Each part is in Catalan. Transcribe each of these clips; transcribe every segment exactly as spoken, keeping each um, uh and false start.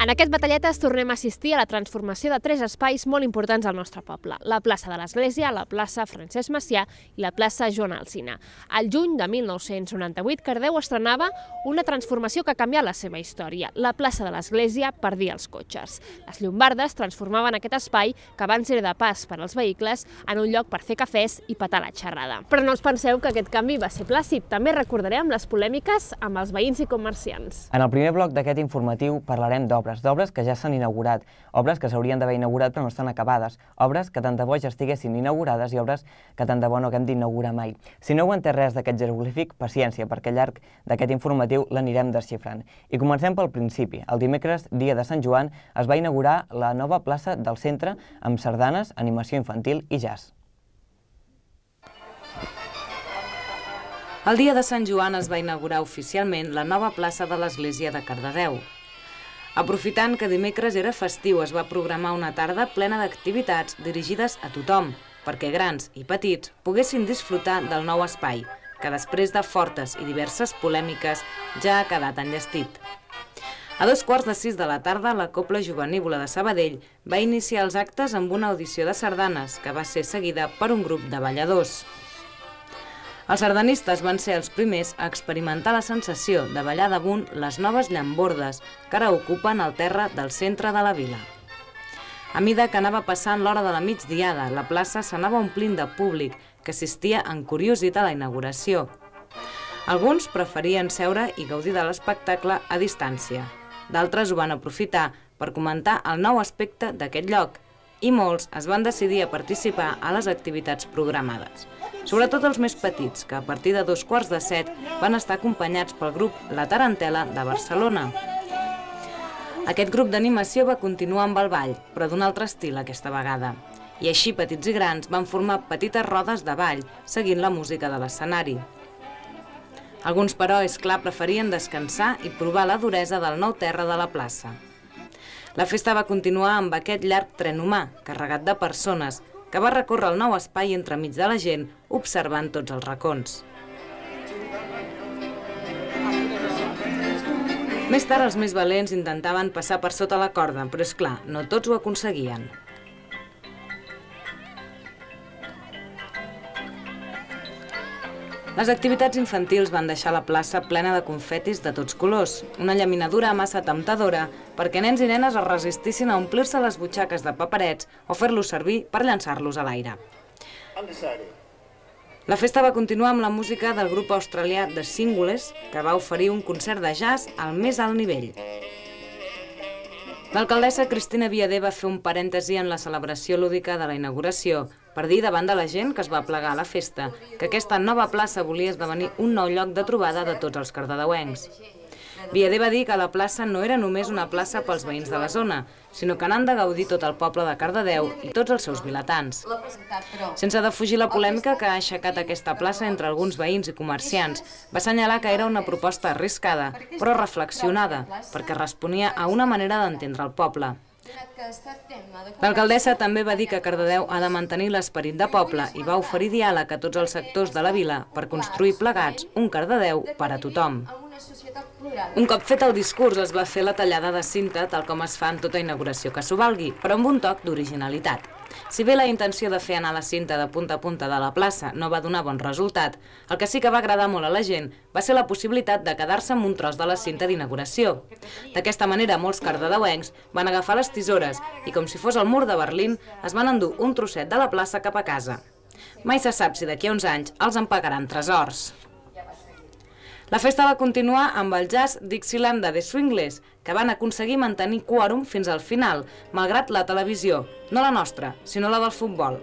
En aquest Batalletes tornem a assistir a la transformació de tres espais molt importants al nostre poble: la plaça de l'Església, la plaça Francesc Macià i la plaça Joan Alsina. Al juny de mil nou-cents noranta-vuit, Cardedeu estrenava una transformació que ha canviat la seva història. La plaça de l'Església perdia els cotxes. Les llombardes transformaven aquest espai, que abans era de pas per als vehicles, en un lloc per fer cafès i petar la xerrada. Però no us penseu que aquest canvi va ser plàcid. També recordarem les polèmiques amb els veïns i comerciants. En el primer bloc d'aquest informatiu parlarem d'obres, d'obres que ja s'han inaugurat, obres que s'haurien d'haver inaugurat però no estan acabades, obres que tant de bo ja estiguessin inaugurades i obres que tant de bo no haguem d'inaugurar mai. Si no heu entès res d'aquest jeroglífic, paciència, perquè al llarg d'aquest informatiu l'anirem desxifrant. I comencem pel principi. El dimecres, dia de Sant Joan, es va inaugurar la nova plaça del centre amb sardanes, animació infantil i jazz. El dia de Sant Joan es va inaugurar oficialment la nova plaça de l'Església de Cardedeu. Aprofitant que dimecres era festiu, es va programar una tarda plena d'activitats dirigides a tothom, perquè grans i petits poguessin disfrutar del nou espai, que després de fortes i diverses polèmiques ja ha quedat enllestit. A dos quarts de sis de la tarda, la Cobla Jovenívola de Sabadell va iniciar els actes amb una audició de sardanes, que va ser seguida per un grup de balladors. Els sardanistes van ser els primers a experimentar la sensació de ballar damunt les noves llambordes que ara ocupen el terra del centre de la vila. A mida que anava passant l'hora de la migdiada, la plaça s'anava omplint de públic que assistia encuriosit a la inauguració. Alguns preferien seure i gaudir de l'espectacle a distància. D'altres ho van aprofitar per comentar el nou aspecte d'aquest lloc i molts es van decidir a participar a les activitats programades. Sobretot els més petits, que a partir de dos quarts de set van estar acompanyats pel grup La Tarantela de Barcelona. Aquest grup d'animació va continuar amb el ball, però d'un altre estil aquesta vegada. I així petits i grans van formar petites rodes de ball, seguint la música de l'escenari. Alguns, però, és clar, preferien descansar i provar la duresa del nou terra de la plaça. La festa va continuar amb aquest llarg tren humà, carregat de persones, que va recórrer el nou espai entremig de la gent, observant tots els racons. Més tard, els més valents intentaven passar per sota la corda, però és clar, no tots ho aconseguien. Les activitats infantils van deixar la plaça plena de confetis de tots colors, una llaminadura massa temptadora perquè nens i nenes es resistissin a omplir-se les butxaques de paperets o fer-los servir per llançar-los a l'aire. La festa va continuar amb la música del grup australià The Singles, que va oferir un concert de jazz al més alt nivell. L'alcaldessa Cristina Viader va fer un parèntesi en la celebració lúdica de la inauguració per dir davant de la gent que es va plegar a la festa que aquesta nova plaça volia esdevenir un nou lloc de trobada de tots els cardedeuencs. Viader va dir que la plaça no era només una plaça pels veïns de la zona, sinó que n'han de gaudir tot el poble de Cardedeu i tots els seus vilatans. Sense defugir la polèmica que ha aixecat aquesta plaça entre alguns veïns i comerciants, va assenyalar que era una proposta arriscada, però reflexionada, perquè responia a una manera d'entendre el poble. L'alcaldessa també va dir que Cardedeu ha de mantenir l'esperit de poble i va oferir diàleg a tots els sectors de la vila per construir plegats un Cardedeu per a tothom. Un cop fet el discurs es va fer la tallada de cinta tal com es fa en tota inauguració que s'ho valgui, però amb un toc d'originalitat. Si bé la intenció de fer anar la cinta de punta a punta de la plaça no va donar bon resultat, el que sí que va agradar molt a la gent va ser la possibilitat de quedar-se amb un tros de la cinta d'inauguració. D'aquesta manera, molts cardedeuencs van agafar les tisores i, com si fos el mur de Berlín, es van endur un trosset de la plaça cap a casa. Mai se sap si d'aquí a uns anys els en pagaran tresors. La festa va continuar amb el jazz Dixieland de The Swingles, que van aconseguir mantenir quòrum fins al final, malgrat la televisió, no la nostra, sinó la del futbol.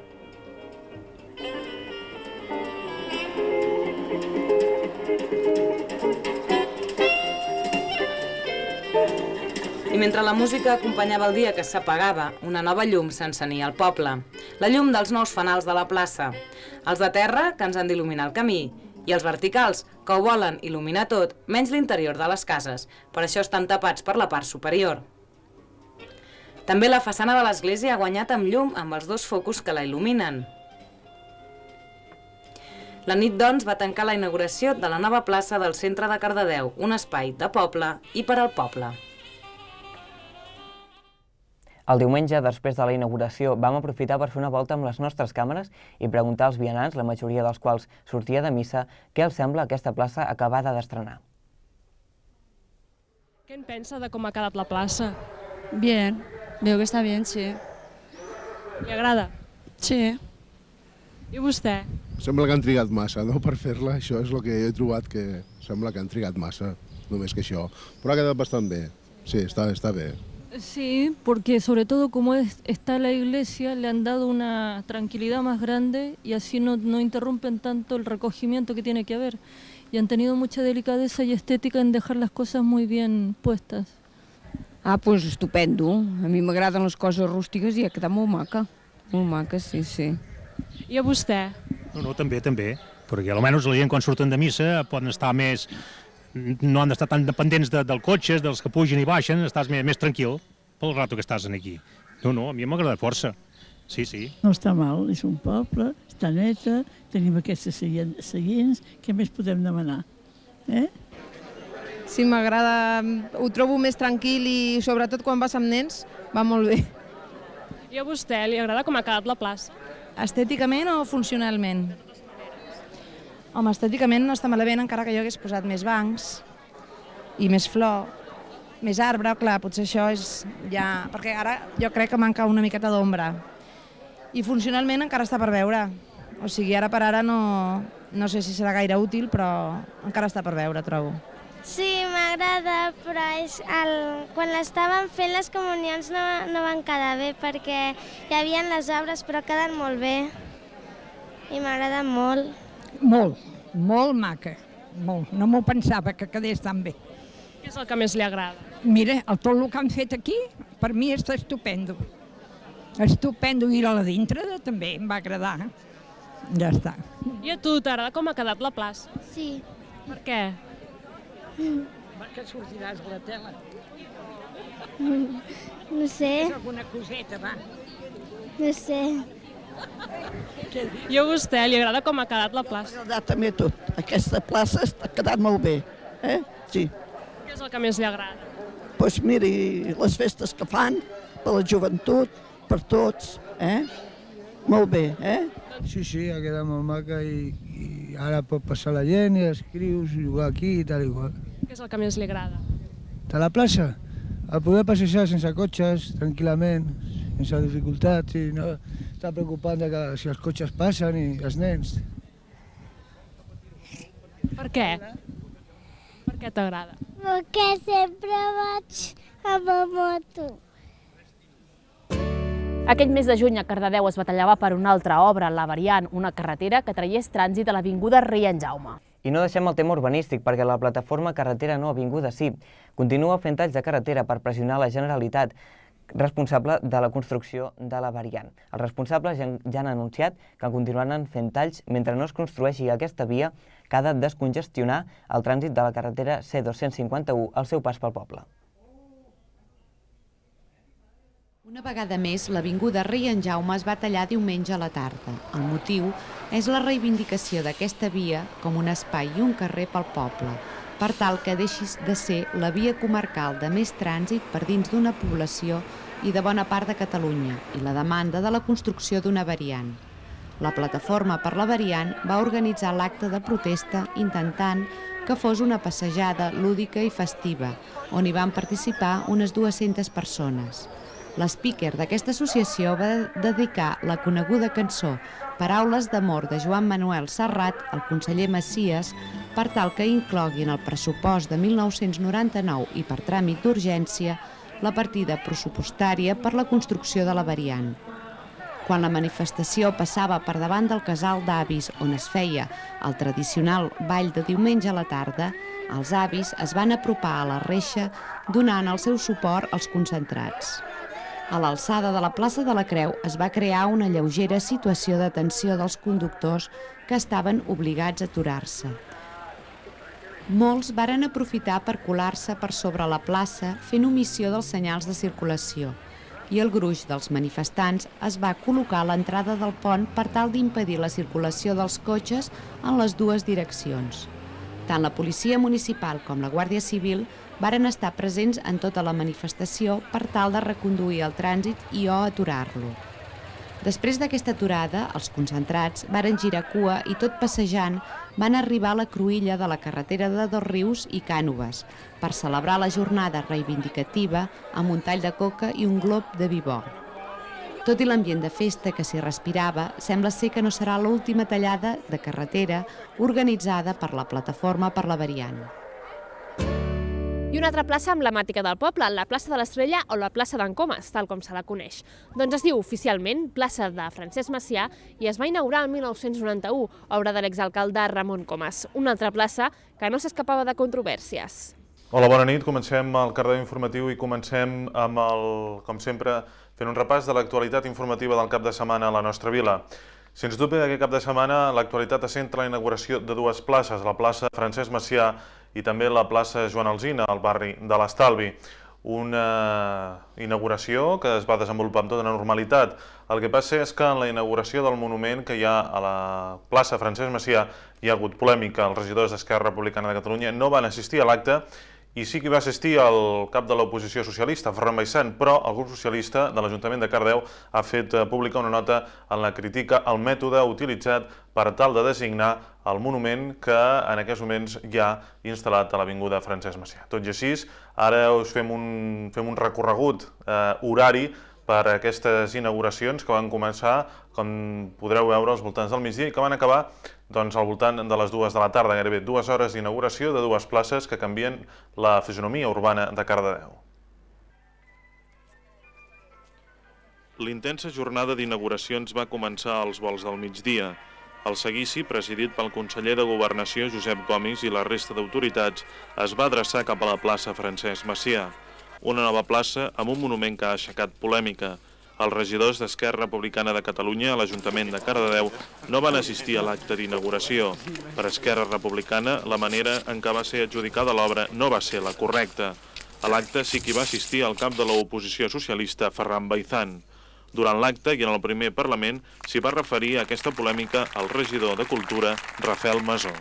I mentre la música acompanyava el dia que s'apagava, una nova llum s'encenia al poble. La llum dels nous fanals de la plaça. Els de terra, que ens han d'il·luminar el camí, i els verticals, que ho volen il·luminar tot, menys l'interior de les cases. Per això estan tapats per la part superior. També la façana de l'església ha guanyat amb llum amb els dos focus que la il·luminen. La nit, doncs, va tancar la inauguració de la nova plaça del centre de Cardedeu, un espai de poble i per al poble. El diumenge, després de la inauguració, vam aprofitar per fer una volta amb les nostres càmeres i preguntar als vianants, la majoria dels quals sortia de missa, què els sembla aquesta plaça acabada d'estrenar. Què en pensa de com ha quedat la plaça? Bien, veo que está bien, sí. Li agrada? Sí. I vostè? Sembla que han trigat massa, no?, per fer-la. Això és el que he trobat, que sembla que han trigat massa, només que això. Però ha quedat bastant bé. Sí, está, está bien. Sí, porque sobre todo como es, está la iglesia, le han dado una tranquilidad más grande y así no, no interrumpen tanto el recogimiento que tiene que haber. Y han tenido mucha delicadeza y estética en dejar las cosas muy bien puestas. Ah, pues estupendo. A mi m'agraden les coses rústiques i ha quedat molt maca. Molt maca, sí, sí. I a vostè? No, no, també, també. Perquè almenys la gent quan surten de missa poden estar més... no han d'estar tan dependents de, del cotxe, dels que pugen i baixen, estàs més, més tranquil pel rato que estàs aquí. No, no, a mi m'ha agradat força. Sí, sí. No està mal, és un poble, està neta, tenim aquestes seients, què més podem demanar? Eh? Sí, m'agrada, ho trobo més tranquil i sobretot quan vas amb nens va molt bé. I a vostè li agrada com ha quedat la plaça? Estèticament o funcionalment? Home, estèticament no està malament, encara que jo hagués posat més bancs i més flor, més arbre, clar, potser això és ja... Perquè ara jo crec que manca una miqueta d'ombra. I funcionalment encara està per veure. O sigui, ara per ara no, no sé si serà gaire útil, però encara està per veure, trobo. Sí, m'agrada, però és el... quan l'estaven fent les comunions no, no van quedar bé, perquè hi havia les obres, però queden molt bé. I m'agrada molt. Molt, molt maca, molt. No m'ho pensava que quedés tan bé. Què és el que més li agrada? Mira, el, tot el que han fet aquí, per mi està estupendo. Estupendo, i a la dintre també em va agradar. Ja està. I a tu t'agrada com ha quedat la plaça? Sí. Per què? Que sortiràs a la tele. No sé. És alguna coseta, va. No sé. I a vostè li agrada com ha quedat la plaça? M'ha agradat també tot. Aquesta plaça ha quedat molt bé. Eh? Sí. Què és el que més li agrada? Doncs miri, les festes que fan, per la joventut, per tots. Eh? Molt bé, eh? Sí, sí, ha quedat molt maca i, i ara pot passar la gent i escrius, jugar aquí i tal i qual. Què és el que més li agrada? De la plaça? A poder passejar sense cotxes, tranquil·lament, sense dificultats, i no estar preocupant de que si els cotxes passen i els nens. Per què? Per què t'agrada? Perquè sempre vaig amb la moto. Aquell mes de juny a Cardedeu es batallava per una altra obra, la Variant, una carretera que traiés trànsit a l'avinguda Rei en Jaume. I no deixem el tema urbanístic, perquè la plataforma Carretera No Avinguda Sí continua fent talls de carretera per pressionar la Generalitat responsable de la construcció de la Variant. Els responsables ja han anunciat que continuaran fent talls mentre no es construeixi aquesta via que ha de descongestionar el trànsit de la carretera C dos-cents cinquanta-u al seu pas pel poble. Una vegada més, l'avinguda Rei en Jaume es va tallar diumenge a la tarda. El motiu és la reivindicació d'aquesta via com un espai i un carrer pel poble, per tal que deixi de ser la via comarcal de més trànsit per dins d'una població i de bona part de Catalunya, i la demanda de la construcció d'una variant. La Plataforma per la Variant va organitzar l'acte de protesta intentant que fos una passejada lúdica i festiva, on hi van participar unes dues-centes persones. L'speaker d'aquesta associació va dedicar la coneguda cançó Paraules d'amor de Joan Manuel Serrat al conseller Macias per tal que inclogui en el pressupost de mil nou-cents noranta-nou i per tràmit d'urgència la partida pressupostària per la construcció de la variant. Quan la manifestació passava per davant del casal d'avis on es feia el tradicional ball de diumenge a la tarda, els avis es van apropar a la reixa donant el seu suport als concentrats. A l'alçada de la plaça de la Creu es va crear una lleugera situació de tensió dels conductors que estaven obligats a aturar-se. Molts varen aprofitar per colar-se per sobre la plaça fent omissió dels senyals de circulació i el gruix dels manifestants es va col·locar a l'entrada del pont per tal d'impedir la circulació dels cotxes en les dues direccions. Tant la policia municipal com la Guàrdia Civil varen estar presents en tota la manifestació per tal de reconduir el trànsit i o aturar-lo. Després d'aquesta aturada, els concentrats varen girar cua i tot passejant van arribar a la cruïlla de la carretera de Dosrius i Cànoves per celebrar la jornada reivindicativa amb un tall de coca i un glob de vi bo. Tot i l'ambient de festa que s'hi respirava, sembla ser que no serà l'última tallada de carretera organitzada per la Plataforma per la Variant. I una altra plaça emblemàtica del poble, la plaça de l'Estrella o la plaça d'en Comas, tal com se la coneix. Doncs es diu oficialment plaça de Francesc Macià i es va inaugurar el mil nou-cents noranta-u, obra de l'exalcalde Ramon Comas, una altra plaça que no s'escapava de controvèrsies. Hola, bona nit. Comencem el Cardedeu Informatiu i comencem amb el, com sempre, fent un repàs de l'actualitat informativa del cap de setmana a la nostra vila. Sens dubte, aquest cap de setmana l'actualitat es centra en la inauguració de dues places, la plaça Francesc Macià i també la plaça Joan Alsina, al barri de l'Estalvi. Una inauguració que es va desenvolupar amb tota normalitat. El que passa és que en la inauguració del monument que hi ha a la plaça Francesc Macià hi ha hagut polèmica. Els regidors d'Esquerra Republicana de Catalunya no van assistir a l'acte i sí que va assistir el cap de l'oposició socialista, Ferran Baissant, però el grup socialista de l'Ajuntament de Cardedeu ha fet pública una nota en la crítica al mètode utilitzat per tal de designar el monument que en aquests moments hi ha instal·lat a l'avinguda Francesc Macià. Tot i així, ara us fem un, fem un recorregut eh, horari per aquestes inauguracions que van començar, com podreu veure, als voltants del migdia i que van acabar doncs, al voltant de les dues de la tarda, gairebé dues hores d'inauguració de dues places que canvien la fisonomia urbana de Cardedeu. L'intensa jornada d'inauguracions va començar als volts del migdia. El seguici, presidit pel conseller de Governació Josep Gomis i la resta d'autoritats, es va adreçar cap a la plaça Francesc Macià, una nova plaça amb un monument que ha aixecat polèmica. Els regidors d'Esquerra Republicana de Catalunya a l'Ajuntament de Cardedeu no van assistir a l'acte d'inauguració. Per Esquerra Republicana, la manera en què va ser adjudicada l'obra no va ser la correcta. A l'acte sí que hi va assistir el cap de l'oposició socialista, Ferran Baissant. Durant l'acte i en el primer Parlament s'hi va referir a aquesta polèmica el regidor de Cultura, Rafael Masó.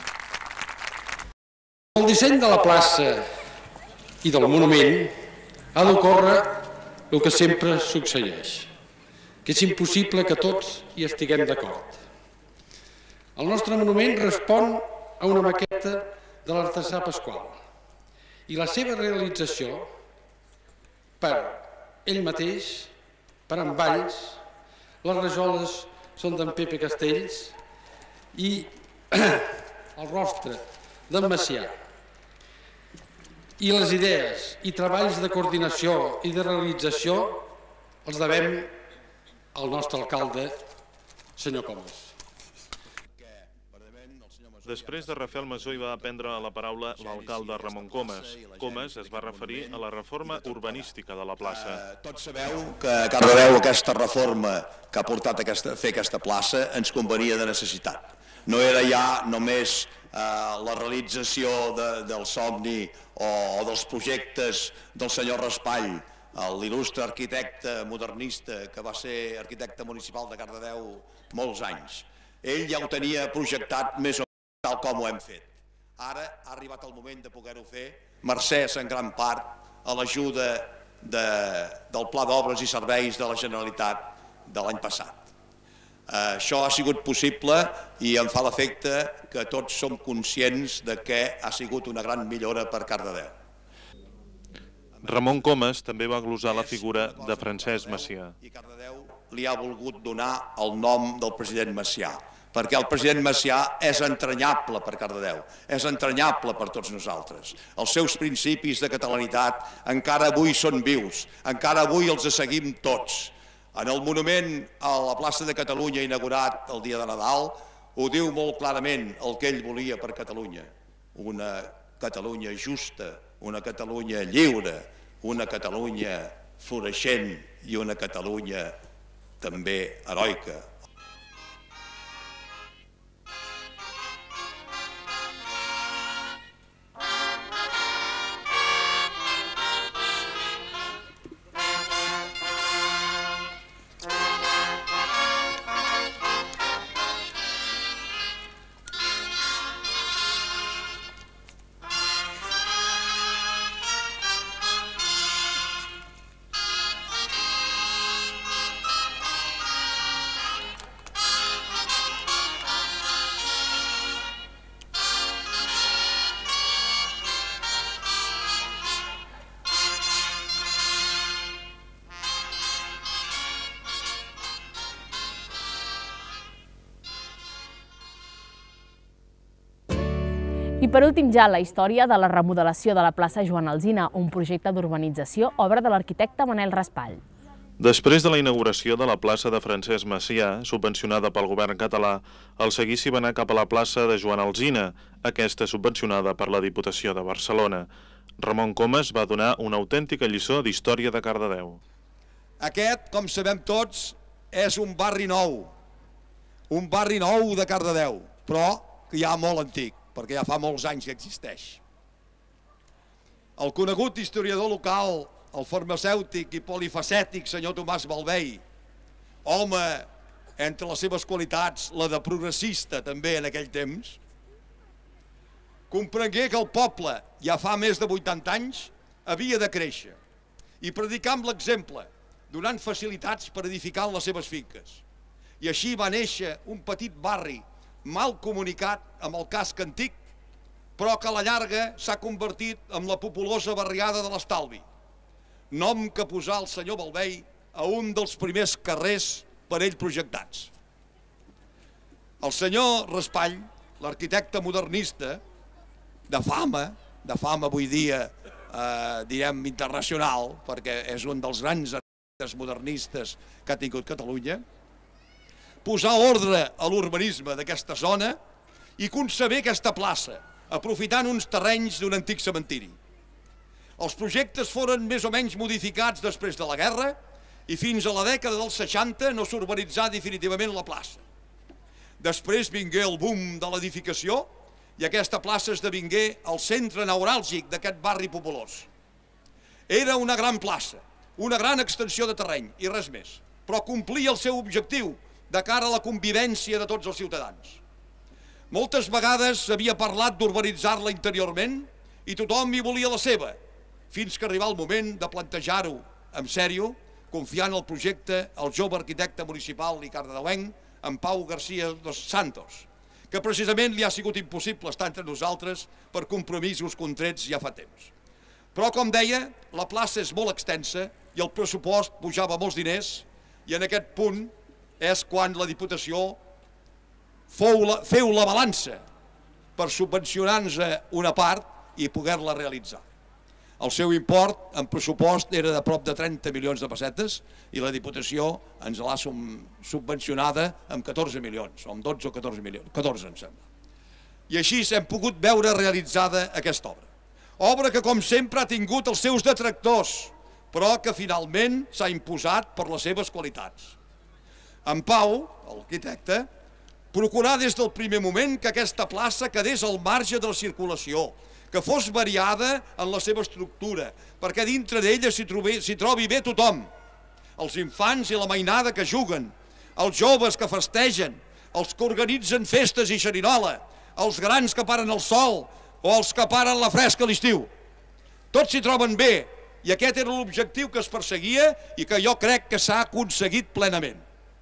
El disseny de la plaça i del monument ha d'ocórrer el que sempre succeeix, que és impossible que tots hi estiguem d'acord. El nostre monument respon a una maqueta de l'artesà Pasqual i la seva realització per ell mateix, per en Valls, les rajoles són d'en Pepe Castells i el rostre d'en Macià. I les idees i treballs de coordinació i de realització els devem al nostre alcalde, senyor Comas. Després de Rafael Masó hi va prendre la paraula l'alcalde Ramon Comas. Comas es va referir a la reforma urbanística de la plaça. Tots sabeu que a Cardedeu aquesta reforma que ha portat a fer aquesta plaça ens convenia de necessitat. No era ja només la realització del somni o dels projectes del senyor Raspall, l'il·lustre arquitecte modernista que va ser arquitecte municipal de Cardedeu molts anys. Ell ja ho tenia projectat més o menys tal com ho hem fet. Ara ha arribat el moment de poder-ho fer, mercès en gran part a l'ajuda del Pla d'Obres i Serveis de la Generalitat de l'any passat. Això ha sigut possible i em fa l'efecte que tots som conscients de que ha sigut una gran millora per Cardedeu. Ramon Comas també va glosar la figura de Francesc Macià. I Cardedeu li ha volgut donar el nom del president Macià, perquè el president Macià és entranyable per Cardedeu, és entranyable per tots nosaltres. Els seus principis de catalanitat encara avui són vius, encara avui els seguim tots. En el monument a la plaça de Catalunya inaugurat el dia de Nadal ho diu molt clarament el que ell volia per Catalunya. Una Catalunya justa, una Catalunya lliure, una Catalunya floreixent i una Catalunya també heroica. I per últim ja la història de la remodelació de la plaça Joan Alsina, un projecte d'urbanització, obra de l'arquitecte Manel Raspall. Després de la inauguració de la plaça de Francesc Macià, subvencionada pel govern català, el seguici va anar cap a la plaça de Joan Alsina, aquesta subvencionada per la Diputació de Barcelona. Ramon Comas va donar una autèntica lliçó d'història de Cardedeu. Aquest, com sabem tots, és un barri nou, un barri nou de Cardedeu, però que ja molt antic, perquè ja fa molts anys que existeix. El conegut historiador local, el farmacèutic i polifacètic senyor Tomàs Balvei, home, entre les seves qualitats, la de progressista també en aquell temps, comprengué que el poble, ja fa més de vuitanta anys, havia de créixer i predicar amb l'exemple, donant facilitats per edificar les seves finques. I així va néixer un petit barri mal comunicat amb el casc antic, però que a la llarga s'ha convertit en la populosa barriada de l'Estalvi, nom que posà el senyor Balvei a un dels primers carrers per ell projectats. El senyor Raspall, l'arquitecte modernista, de fama, de fama avui dia, eh, direm internacional, perquè és un dels grans arquitectes modernistes que ha tingut Catalunya, posar ordre a l'urbanisme d'aquesta zona i conceber aquesta plaça, aprofitant uns terrenys d'un antic cementiri. Els projectes foren més o menys modificats després de la guerra i fins a la dècada dels seixanta no s'urbanitzà definitivament la plaça. Després vingué el boom de l'edificació i aquesta plaça esdevingué el centre neuràlgic d'aquest barri populós. Era una gran plaça, una gran extensió de terreny i res més, però complia el seu objectiu de cara a la convivència de tots els ciutadans. Moltes vegades s'havia parlat d'urbanitzar-la interiorment i tothom hi volia la seva, fins que arribà el moment de plantejar-ho en sèrio, confiant el projecte al jove arquitecte municipal i cardedeuenc, en Pau García dos Santos, que precisament li ha sigut impossible estar entre nosaltres per compromisos contrets ja fa temps. Però, com deia, la plaça és molt extensa i el pressupost pujava molts diners i en aquest punt és quan la Diputació feu la balança per subvencionar-nos una part i poder-la realitzar. El seu import en pressupost era de prop de trenta milions de pessetes i la Diputació ens l'ha subvencionada amb catorze milions, o amb dotze o catorze milions, catorze em sembla. I així hem pogut veure realitzada aquesta obra. Obra que, com sempre, ha tingut els seus detractors, però que finalment s'ha imposat per les seves qualitats. En Pau, l'arquitecte, procurà des del primer moment que aquesta plaça quedés al marge de la circulació, que fos variada en la seva estructura, perquè dintre d'ella s'hi trobi bé tothom. Els infants i la mainada que juguen, els joves que festegen, els que organitzen festes i xerinola, els grans que paren el sol o els que paren la fresca a l'estiu. Tots s'hi troben bé i aquest era l'objectiu que es perseguia i que jo crec que s'ha aconseguit plenament.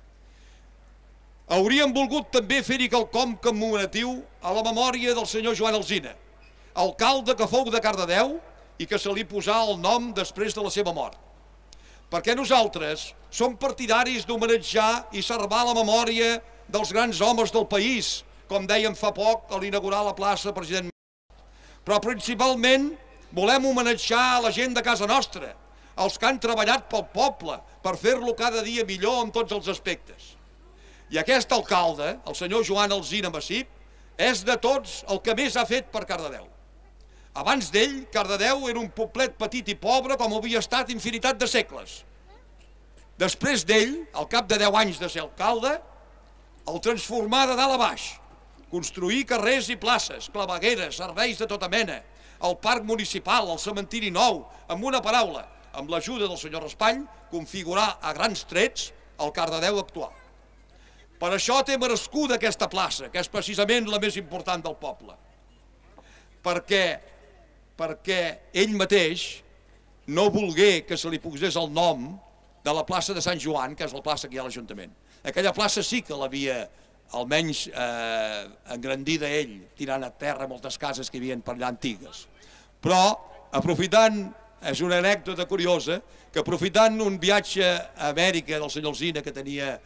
Hauríem volgut també fer-hi quelcom commemoratiu a la memòria del senyor Joan Alsina, alcalde que fou de Cardedeu i que se li posà el nom després de la seva mort. Perquè nosaltres som partidaris d'homenatjar i salvar la memòria dels grans homes del país, com dèiem fa poc a l'inaugurar la plaça President Mas. Però principalment volem homenatjar a la gent de casa nostra, els que han treballat pel poble per fer-lo cada dia millor en tots els aspectes. I aquest alcalde, el senyor Joan Alsina Massip, és de tots el que més ha fet per Cardedeu. Abans d'ell, Cardedeu era un poblet petit i pobre com havia estat infinitat de segles. Després d'ell, al cap de deu anys de ser alcalde, el transformà de dalt a baix, construir carrers i places, clavegueres, serveis de tota mena, el parc municipal, el cementiri nou, amb una paraula, amb l'ajuda del senyor Raspall, configurar a grans trets el Cardedeu actual. Per això té merescuda aquesta plaça, que és precisament la més important del poble. Perquè, perquè ell mateix no volgué que se li posés el nom de la plaça de Sant Joan, que és la plaça que hi ha a l'Ajuntament. Aquella plaça sí que l'havia, almenys eh, engrandida ell, tirant a terra moltes cases que hi havia per allà antigues. Però, aprofitant, és una anècdota curiosa, que aprofitant un viatge a Amèrica del senyor Alsina que tenia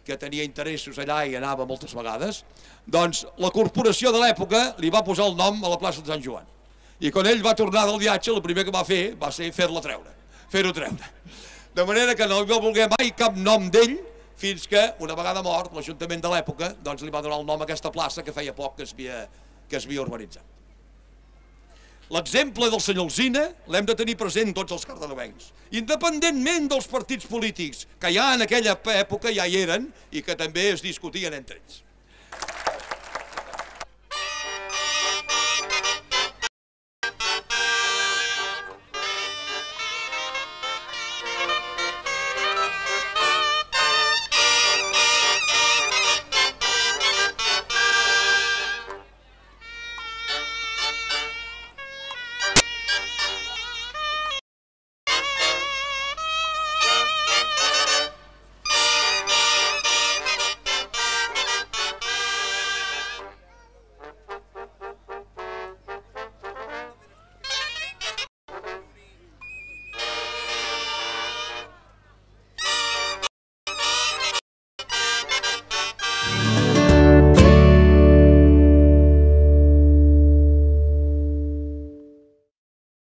que tenia interessos allà i anava moltes vegades, doncs la corporació de l'època li va posar el nom a la plaça de Sant Joan. I quan ell va tornar del viatge, el primer que va fer va ser fer-la treure, fer-ho treure. De manera que no hi va voler mai cap nom d'ell, fins que, una vegada mort, l'Ajuntament de l'època doncs li va donar el nom a aquesta plaça que feia poc que es havia, que es havia urbanitzat. L'exemple del senyor Alsina l'hem de tenir present tots els cardedeuencs, independentment dels partits polítics que ja en aquella època ja hi eren i que també es discutien entre ells.